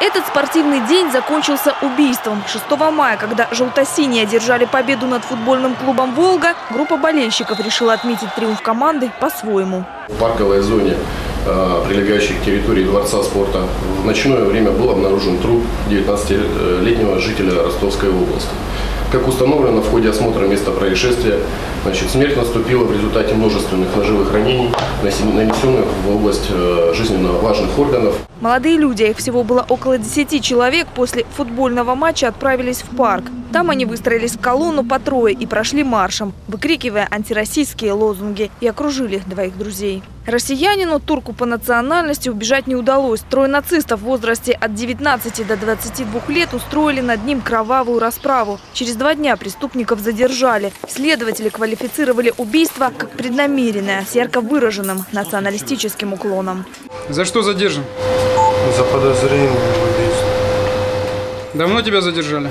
Этот спортивный день закончился убийством. 6 мая, когда желто-синие одержали победу над футбольным клубом «Волга», группа болельщиков решила отметить триумф команды по-своему. В парковой зоне, прилегающей к территории Дворца спорта, в ночное время был обнаружен труп 19-летнего жителя Ростовской области. Как установлено в ходе осмотра места происшествия, смерть наступила в результате множественных ножевых ранений, нанесенных в область жизненно важных органов. Молодые люди, их всего было около 10 человек, после футбольного матча отправились в парк. Там они выстроились в колонну по трое и прошли маршем, выкрикивая антироссийские лозунги, и окружили двоих друзей. Россиянину, турку по национальности, убежать не удалось. Трое нацистов в возрасте от 19 до 22 лет устроили над ним кровавую расправу. Через 2 дня преступников задержали. Следователи квалифицировали убийство как преднамеренное, с ярко выраженным националистическим уклоном. За что задержан? За подозрение в убийстве. Давно тебя задержали?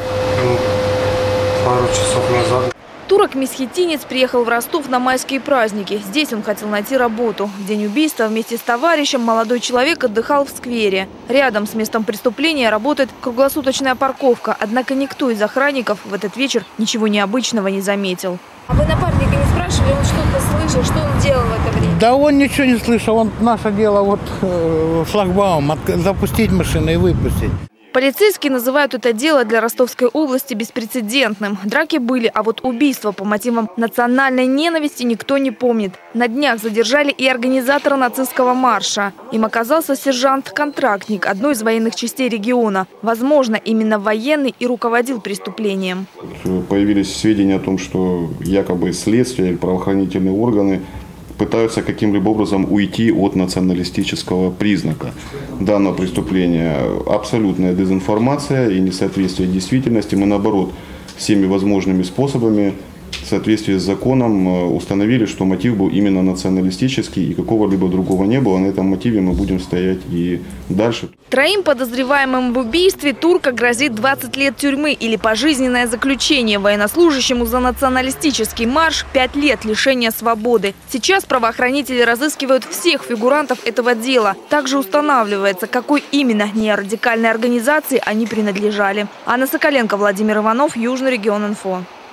Пару часов назад. Турок-месхетинец приехал в Ростов на майские праздники. Здесь он хотел найти работу. В день убийства вместе с товарищем молодой человек отдыхал в сквере. Рядом с местом преступления работает круглосуточная парковка. Однако никто из охранников в этот вечер ничего необычного не заметил. А вы напарника не спрашивали, он что-то слышал, что он делал в это время? Да он ничего не слышал. Наше дело шлагбаум запустить машину и выпустить. Полицейские называют это дело для Ростовской области беспрецедентным. Драки были, а вот убийства по мотивам национальной ненависти никто не помнит. На днях задержали и организатора нацистского марша. Им оказался сержант-контрактник одной из военных частей региона. Возможно, именно военный и руководил преступлением. Появились сведения о том, что якобы следствие или правоохранительные органы пытаются каким-либо образом уйти от националистического признака данного преступления. Абсолютная дезинформация и несоответствие действительности. Мы, наоборот, всеми возможными способами в соответствии с законом установили, что мотив был именно националистический и какого-либо другого не было. На этом мотиве мы будем стоять и дальше. Троим подозреваемым в убийстве турка грозит 20 лет тюрьмы или пожизненное заключение. Военнослужащему за националистический марш 5 лет лишения свободы. Сейчас правоохранители разыскивают всех фигурантов этого дела. Также устанавливается, какой именно неорадикальной организации они принадлежали. Анна Соколенко, Владимир Иванов, Южный регион инфо.